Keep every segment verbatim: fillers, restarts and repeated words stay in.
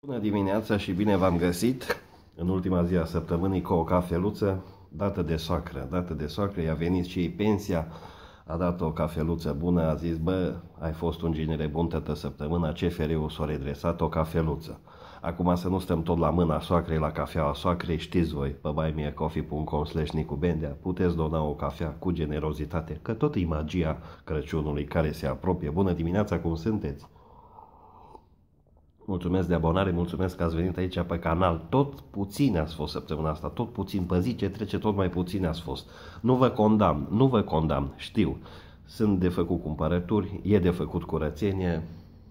Bună dimineața și bine v-am găsit în ultima zi a săptămânii cu o cafeluță dată de soacră. Dată de soacră, i-a venit și ei pensia, a dat o cafeluță bună, a zis, bă, ai fost un ginere bun toată săptămâna, C F R-ul s-a redresat, o cafeluță. Acum să nu stăm tot la mâna soacrei, la cafeaua soacrei, știți voi, pe buy me a coffee punct com slash Nicu Bendea, puteți dona o cafea cu generozitate, că tot e magia Crăciunului care se apropie. Bună dimineața, cum sunteți? Mulțumesc de abonare, mulțumesc că ați venit aici pe canal. Tot puțin ați fost săptămâna asta, tot puțin, pe zi ce trece, tot mai puțin ați fost. Nu vă condamn, nu vă condamn, știu. Sunt de făcut cumpărături, e de făcut curățenie,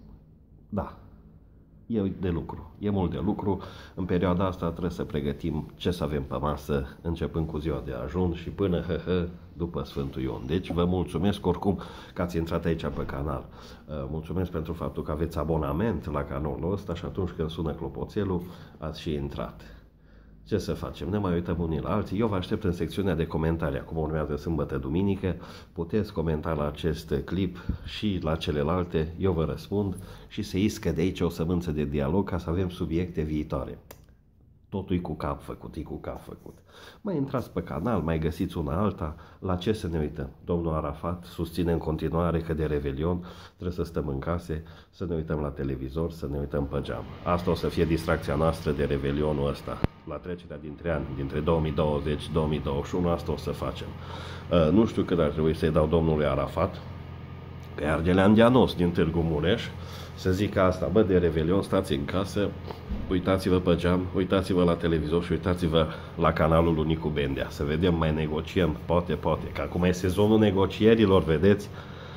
da. E de lucru, e mult de lucru. În perioada asta trebuie să pregătim ce să avem pe masă, începând cu ziua de ajun și până hă, hă, după Sfântul Ion. Deci vă mulțumesc oricum că ați intrat aici pe canal. Mulțumesc pentru faptul că aveți abonament la canalul ăsta și atunci când sună clopoțelul ați și intrat. Ce să facem? Ne mai uităm unii la alții. Eu vă aștept în secțiunea de comentarii. Acum urmează sâmbătă, duminică. Puteți comenta la acest clip și la celelalte. Eu vă răspund și se iscă de aici o sămânță de dialog ca să avem subiecte viitoare. Totul e cu cap făcut, e cu cap făcut. Mai intrați pe canal, mai găsiți una alta. La ce să ne uităm? Domnul Arafat susține în continuare că de Revelion trebuie să stăm în case, să ne uităm la televizor, să ne uităm pe geam. Asta o să fie distracția noastră de Revelionul ăsta. La trecerea dintre ani, dintre două mii douăzeci și două mii douăzeci și unu, asta o să facem. Uh, nu știu cât ar trebui să-i dau domnului Arafat, că e argelean Dianos din Târgu Mureș, să zic asta, bă, de Revelion, stați în casă, uitați-vă pe geam, uitați-vă la televizor și uitați-vă la canalul lui Nicu Bendea, să vedem, mai negociem, poate, poate, că acum e sezonul negocierilor, vedeți,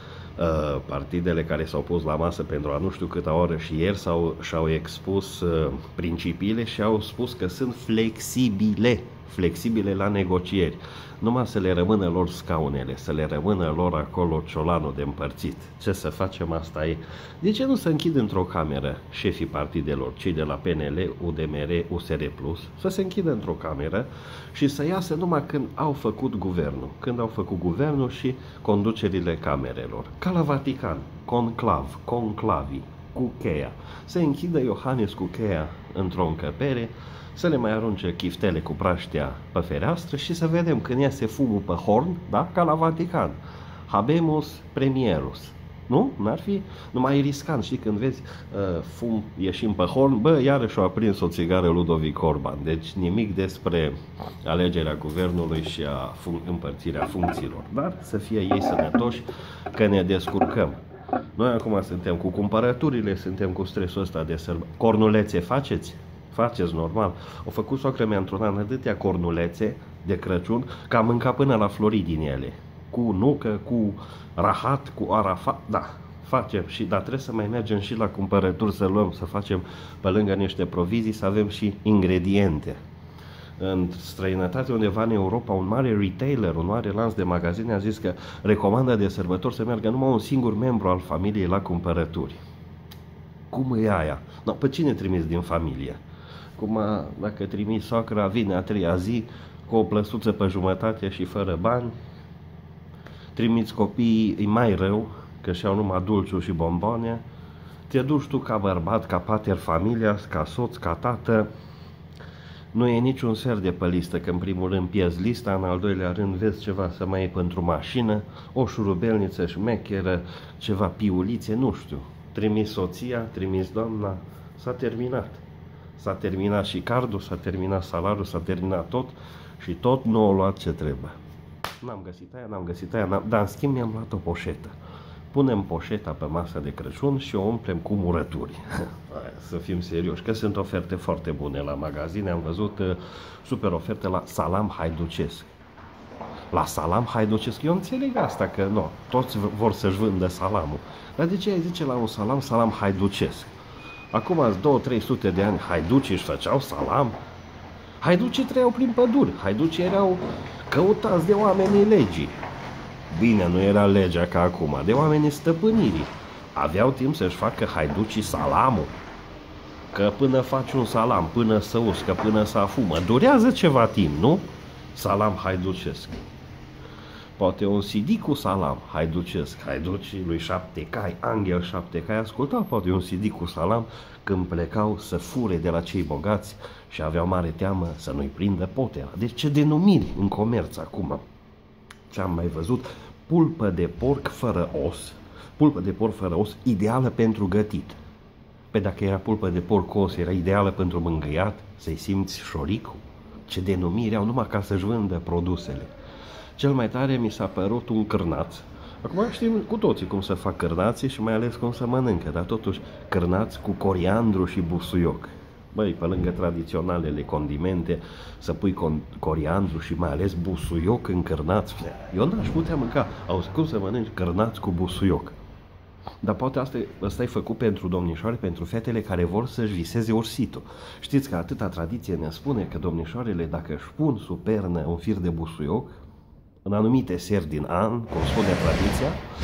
uh, partidele care s-au pus la masă pentru a nu știu câta oră și ieri s-au, și-au expus uh, principiile și au spus că sunt flexibile, flexibile la negocieri. Numai să le rămână lor scaunele, să le rămână lor acolo ciolanul de împărțit. Ce să facem, asta e. De ce nu se închid într-o cameră șefii partidelor, cei de la P N L, U D M R, U S R plus, să se închidă într-o cameră și să iasă numai când au făcut guvernul, când au făcut guvernul și conducerile camerelor. Ca la Vatican, conclav, conclavi, cu cheia. Se închidă Iohannis cu cheia într-o încăpere, să le mai arunce chiftele cu praștea pe fereastră și să vedem când iese fumul pe horn, da? Ca la Vatican. Habemus premierus. Nu? N-ar fi? Numai e riscant, știi, când vezi uh, fum ieșim pe horn, bă, iarăși a aprins o țigară Ludovic Orban. Deci nimic despre alegerea guvernului și a împărțirea funcțiilor. Dar să fie ei sănătoși, că ne descurcăm. Noi acum suntem cu cumpărăturile, suntem cu stresul ăsta de sărbă. Cornulețe faceți? Faceți normal. Au făcut soacră mea într-un an atâtea cornulețe de Crăciun că am mâncat până la flori din ele. Cu nucă, cu rahat, cu arafat, da, facem și, dar trebuie să mai mergem și la cumpărături să luăm, să facem pe lângă niște provizii, să avem și ingrediente. În străinătate, undeva în Europa, un mare retailer, un mare lanț de magazine a zis că recomandă de sărbători să meargă numai un singur membru al familiei la cumpărături. Cum e aia? No, pe cine trimis din familie? Cum a, dacă trimis soacra, vine a treia zi cu o plăsuță pe jumătate și fără bani. Trimiți copiii, e mai rău, că și-au numai dulciuri și bomboane. Te duci tu ca bărbat, ca pater familias, ca soț, ca tată. Nu e niciun ser de pe listă, că în primul rând pierzi lista, în al doilea rând vezi ceva să mai iei pentru mașină, o șurubelniță șmecheră, ceva piulițe, nu știu. Trimis soția, trimis doamna, s-a terminat. S-a terminat și cardul, s-a terminat salariul, s-a terminat tot și tot nu o luat ce trebuie. N-am găsit aia, n-am găsit aia, dar în schimb mi-am luat o poșetă. Punem poșeta pe masa de Crăciun și o umplem cu murături. Să fim serioși, că sunt oferte foarte bune la magazine. Am văzut uh, super oferte la salam haiducesc. La salam haiducesc, eu înțeleg asta, că nu, toți vor să-și vândă salamul. Dar de ce ai zice la un salam, salam haiducesc? Acum azi două trei sute de ani haiducii își făceau salam. Haiducii trăiau prin păduri. Haiducii erau căutați de oamenii legii. Bine, nu era legea ca acum, de oamenii stăpânirii. Aveau timp să-și facă haiducii salamul. Că până faci un salam, până să uscă, până să afumă, durează ceva timp, nu? Salam haiducesc. poate un C D cu salam, haiducesc, haiducii lui Șapte Cai, Anghel Șapte Cai, ascultau poate un C D cu salam când plecau să fure de la cei bogați și aveau mare teamă să nu-i prindă potera. Deci ce denumiri în comerț acum. Ce-am mai văzut? Pulpă de porc fără os, pulpă de porc fără os, ideală pentru gătit. Pe dacă era pulpă de porc cu os, era ideală pentru mângâiat, să-i simți șoricul. Ce denumiri au numai ca să-și vândă produsele. Cel mai tare mi s-a părut un cârnaț. Acum știm cu toții cum să fac cârnații și mai ales cum să mănâncă, dar totuși cârnați cu coriandru și busuioc. Băi, pe lângă tradiționalele condimente, să pui coriandru și mai ales busuioc în cârnați. Eu n-aș putea mânca. Auzi, cum să mănânci cârnați cu busuioc? Dar poate asta, asta e făcut pentru domnișoare, pentru fetele care vor să-și viseze ursitul. Știți că atâta tradiție ne spune că domnișoarele, dacă își pun sub pernă un fir de busuioc, în anumite seri din an, cum spune tradiția,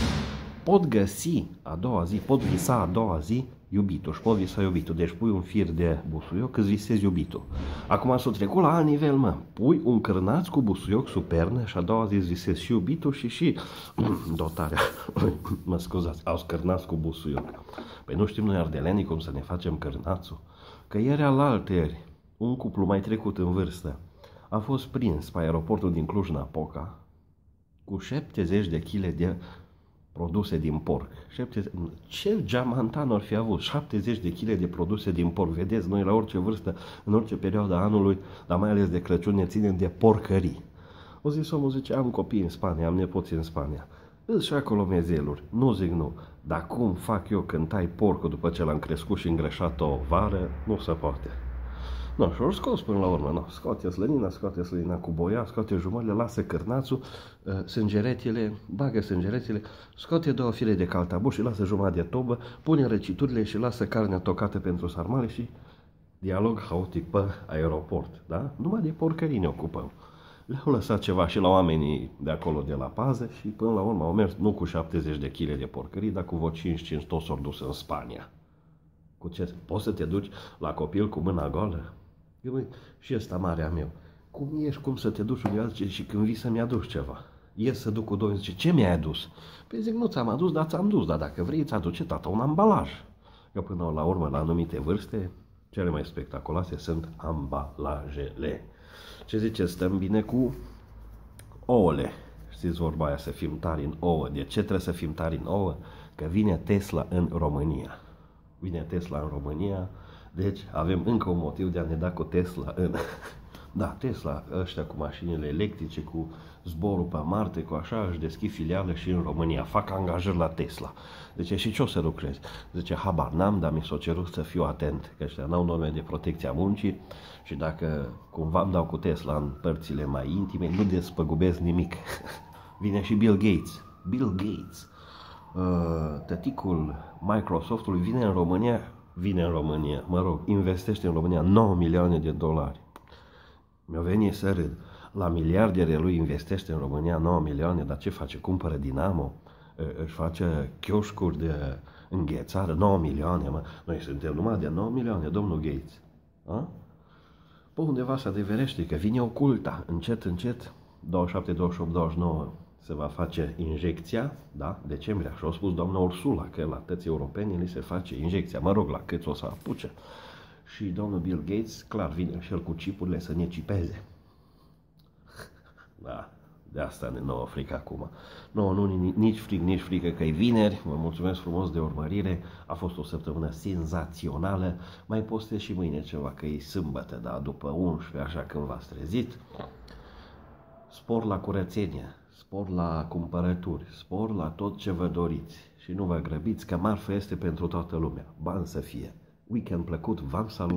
pot găsi a doua zi, pot visa a doua zi iubitul, și pot visa iubitul. Deci pui un fir de busuioc, îți visezi iubitul. Acum s-o trecut la alt nivel, mă. Pui un cârnaț cu busuioc sub pernă și a doua zi îți visezi și iubitul și și dotarea. Mă scuzați, au cârnaț cu busuioc. Păi nu știm noi ardelenii cum să ne facem cârnațul? Că ieri alaltăieri, un cuplu mai trecut în vârstă a fost prins pe aeroportul din Cluj-Napoca cu șaptezeci de kilograme de produse din porc. șaptezeci... Ce geamantan ar fi avut? șaptezeci de kilograme de produse din porc. Vedeți, noi la orice vârstă, în orice perioadă a anului, dar mai ales de Crăciun, ne ținem de porcării. O zis omul, zice, am copii în Spania, am nepoți în Spania. Îs și acolo mezeluri. Nu zic nu. Dar cum fac eu când tai porcul după ce l-am crescut și îngreșat o vară? Nu se poate. Nu, și ori scos până la urmă, nu. Scoate slănina, scoate slănina cu boia, scoate jumările, lasă cârnațul, sângeretele, bagă sângeretele, scoate două fire de caltabuș și lasă jumătate de tobă, pune răciturile și lasă carnea tocată pentru sarmale și dialog haotic pe aeroport, da? Numai de porcării ne ocupăm. Le-au lăsat ceva și la oamenii de acolo de la pază și până la urmă au mers nu cu șaptezeci de kilograme de porcării, dar cu vreo cinci cinci toți s-au dus în Spania. Cu ce? Poți să te duci la copil cu mâna goală? Eu, și ăsta marea meu. Cum ești, cum să te duci undeva, zice, și când vii să-mi aduci ceva? Ies să duc cu doi, zice, ce mi-ai adus? Păi zic, nu ți-am adus, dar ți-am dus, dar dacă vrei, îți aduce tata un ambalaj. Că până la urmă, la anumite vârste, cele mai spectaculoase sunt ambalajele. Ce zice, stăm bine cu ouăle. Știți vorba aia, să fim tari în ouă. De ce trebuie să fim tari în ouă? Că vine Tesla în România. Vine Tesla în România, deci avem încă un motiv de a ne da cu Tesla în... Da, Tesla, ăștia cu mașinile electrice, cu zborul pe Marte, cu așa, își deschid filiale și în România. Fac angajări la Tesla. Zice, și ce o să lucrezi? Zice, habar n-am, dar mi s-o cerut să fiu atent, că ăștia n-au norme de protecție a muncii și dacă cumva îmi dau cu Tesla în părțile mai intime, nu despăgubesc nimic. Vine și Bill Gates. Bill Gates. Tăticul Microsoftului vine în România, vine în România, mă rog, investește în România nouă milioane de dolari. Mi-a venit să râd. La miliardele lui investește în România nouă milioane, dar ce face? Cumpără Dinamo, își face chioșcuri de înghețare, nouă milioane, mă. Noi suntem numai de nouă milioane, domnul Gates. A? Pe undeva se adeverește că vine oculta, încet, încet, douăzeci și șapte, douăzeci și opt, douăzeci și nouă, se va face injecția, da, decembrie, așa a spus doamna Ursula, că la toți europenii li se face injecția, mă rog, la câți o să apuce. Și domnul Bill Gates, clar, vine și el cu chipurile să ne cipeze. Da, de asta ne nouă frică acum. Nu, nu, nici fric, nici frică că e vineri. Vă mulțumesc frumos de urmărire. A fost o săptămână senzațională. Mai postez și mâine ceva, că e sâmbătă, da, după unsprezece, așa când v-ați trezit. Spor la curățenie, spor la cumpărături, spor la tot ce vă doriți. Și nu vă grăbiți, că marfa este pentru toată lumea. Bani să fie. Weekend plăcut, v-am salutat.